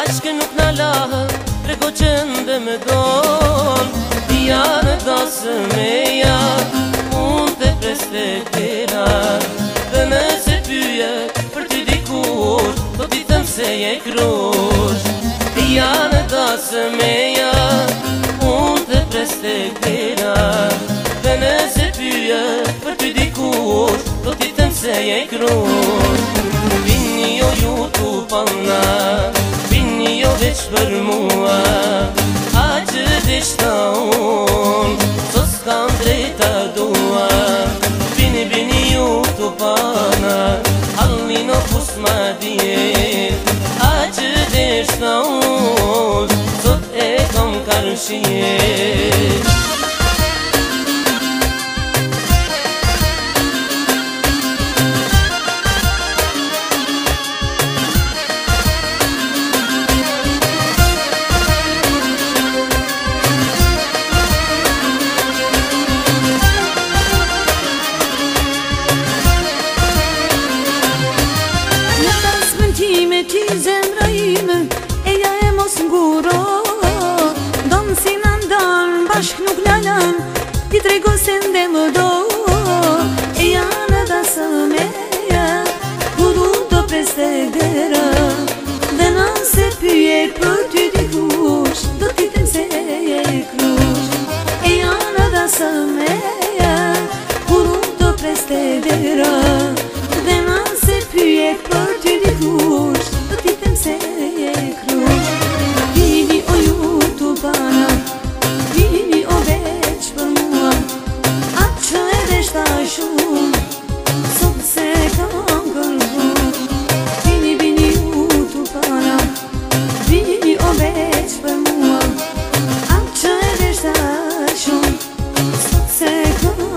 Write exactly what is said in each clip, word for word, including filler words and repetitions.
Bashkë nuk na lahë, trego që ndë me donë. Janë dasë me ja, unë të preste tira. Dhe nëse pyje për ty dikush, do t'i thëmë se je krush. Janë dasë me ja, unë të preste tira. Dhe nëse pyje për ty dikush, do t'i thëmë se je krush. Vini jo ju t'u pana, vini jo veç për mua. A që dishta unë, so s'kam drejta dua. Vini, vini ju t'u pana, halli no kus ma djet. A që dishta unë, sot e kam karshjet. Ti zemra ime, eja e mos nguro. Donë si në ndarë, bashk nuk lalan, ti trego se ndë më do. Eja në dasë meja, ku du do preste dera. Dhe nëse pyje për ty dikush, do t'i them se je krush. Eja në dasë meja, ku du do preste dera. Dhe nëse pyje për ty dikush, se je krush. Vini o ju t'u pana, vini o veç për mua. Atë që e deshta shumë, sot se kam kërku. Vini, vini ju t'u pana, vini o veç për mua. Atë që e deshta shumë, sot se kam kërku.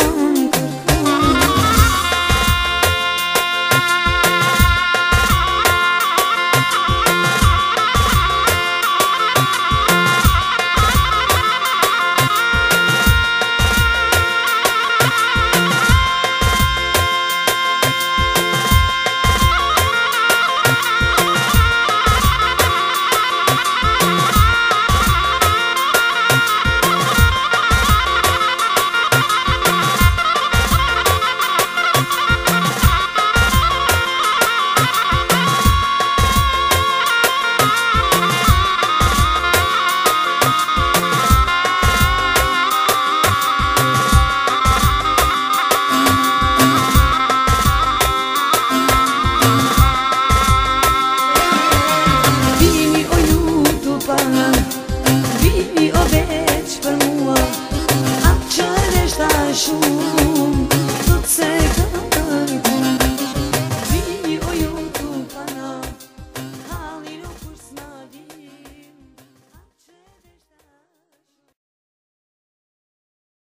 Vini o veç për mua, atë që e deshta shumë.